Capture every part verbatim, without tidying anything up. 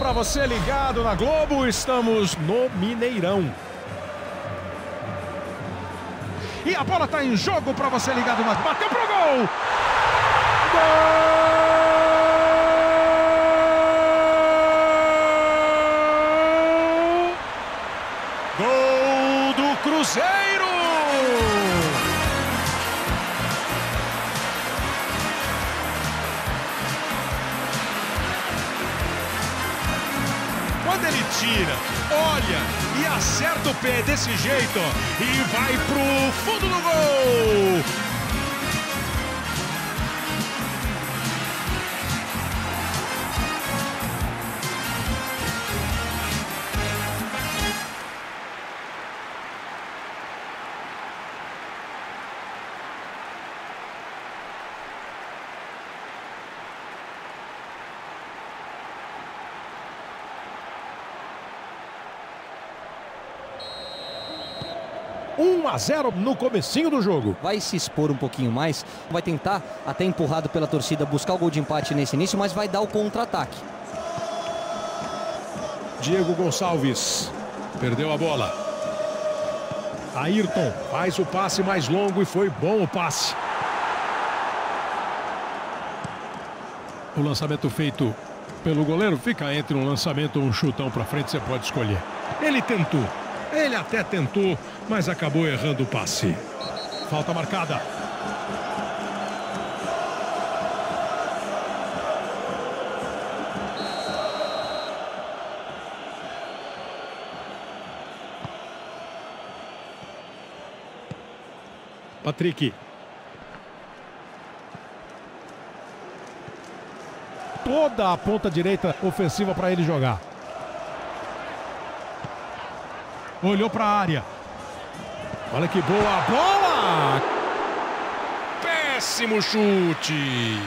para você ligado na Globo, estamos no Mineirão. E a bola está em jogo para você ligado na... Bateu pro gol! Gol! Gol do Cruzeiro! Quando ele tira, olha e acerta o pé desse jeito e vai pro fundo do gol. um a zero no comecinho do jogo. Vai se expor um pouquinho mais, vai tentar, até empurrado pela torcida, buscar o gol de empate nesse início, mas vai dar o contra-ataque. Diego Gonçalves perdeu a bola. Ayrton faz o passe mais longo e foi bom o passe. O lançamento feito pelo goleiro fica entre um lançamento ou um chutão para frente, você pode escolher. Ele tentou. Ele até tentou, mas acabou errando o passe. Falta marcada. Patrick. Toda a ponta direita ofensiva para ele jogar. Olhou para a área. Olha que boa bola! Péssimo chute.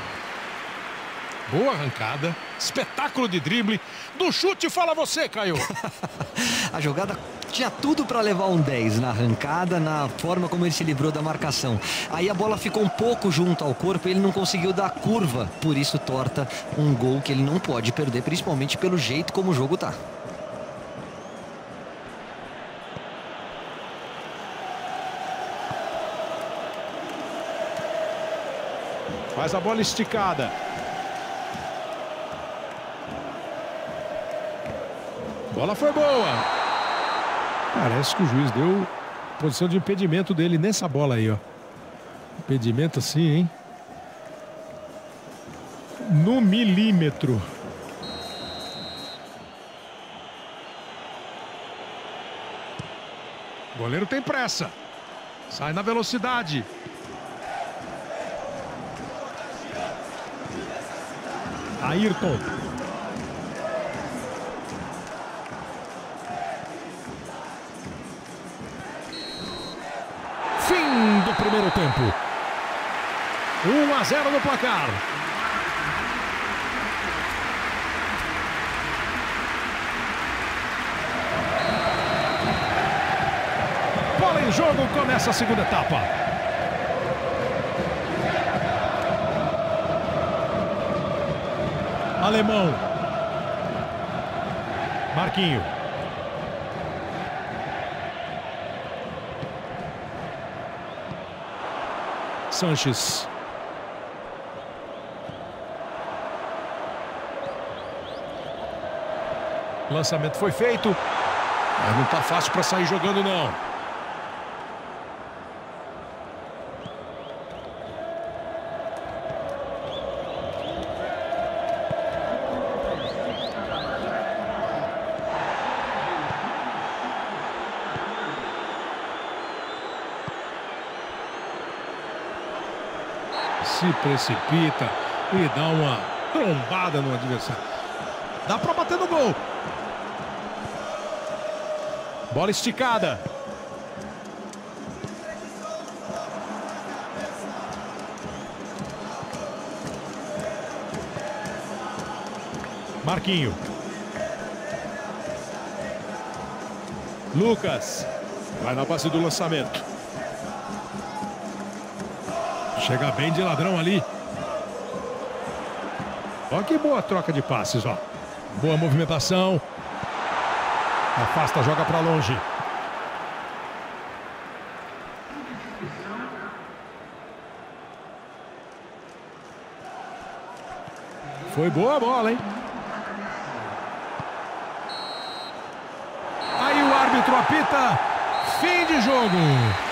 Boa arrancada. Espetáculo de drible. Do chute, fala você, Caio. A jogada tinha tudo para levar um dez na arrancada, na forma como ele se livrou da marcação. Aí a bola ficou um pouco junto ao corpo e ele não conseguiu dar curva. Por isso torta um gol que ele não pode perder, principalmente pelo jeito como o jogo tá. Faz a bola esticada. Bola foi boa. Parece que o juiz deu posição de impedimento dele nessa bola aí, ó. Impedimento assim, hein? No milímetro. O goleiro tem pressa. Sai na velocidade. Ayrton. Fim do primeiro tempo. um a zero no placar. Bola em jogo, começa a segunda etapa. Alemão. Marquinho. Sanches. Lançamento foi feito. Mas não tá fácil para sair jogando, não. Se precipita e dá uma trombada no adversário. Dá para bater no gol. Bola esticada. Marquinho. Lucas. Vai na base do lançamento. Chega bem de ladrão ali. Ó que boa troca de passes, ó. Boa movimentação. Afasta, joga para longe. Foi boa a bola, hein? Aí o árbitro apita. Fim de jogo.